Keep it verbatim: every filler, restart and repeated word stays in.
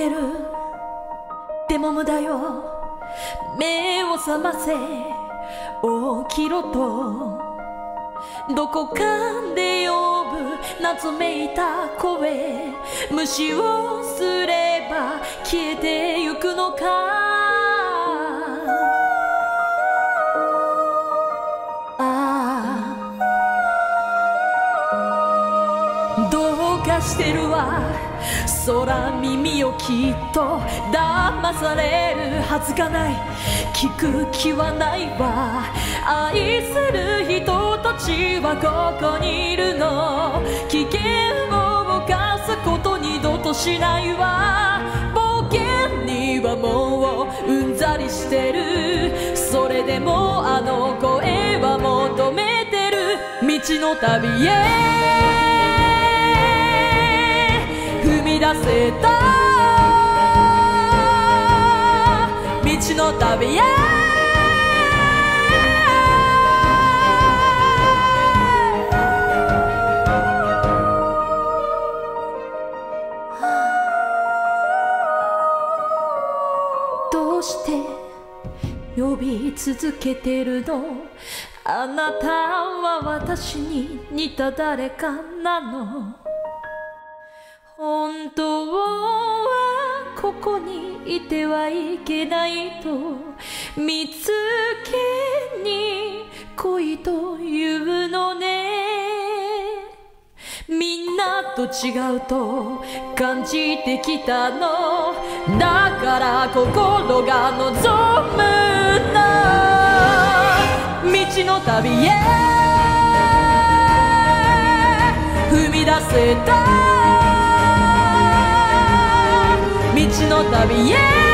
れる。でも無駄よ、目を覚ませ起きろと。どこかで呼ぶ謎めいた声、無視をすれば消えてゆくのか。ああ、どうかしてるわ空耳をきっと騙されるはずがない。聞く気はないわ。愛する人たちはここにいるの。危険を冒すこと二度としないわ。冒険にはもううんざりしてる。それでもあの声は求めてる。未知の旅へ踏み出せた。未知の旅へどうして呼び続けてるの。あなたは私に似た誰かなの。本当はここにいてはいけないと見つけに来いというのね。みんなと違うと感じてきたの。だから心が望むの。未知の旅へ踏み出せた。未知の旅へ